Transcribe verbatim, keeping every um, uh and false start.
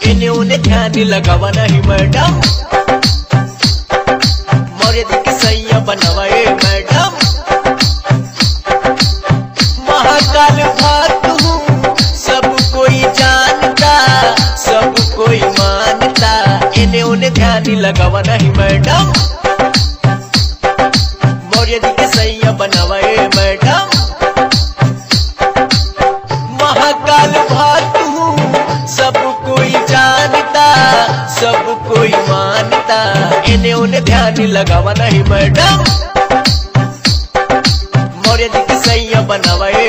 इन्हें उन्हें ध्यान लगावा नहीं मैडम। मौर्य जी के सैया बनवाए मैडम। महाकाल भक्त हूँ सब कोई जानता, सब कोई मानता, इन्हें उन्हें ध्यान लगावा नहीं मैडम। मौर्य जी के सैया बनवाए मैडम। महाकाल भक्त हूँ सब कोई जानता, सब कोई मानता, इन्हें उन्हें ध्यान लगावा नहीं मैडम। मौर्य जी के सैया बनवाए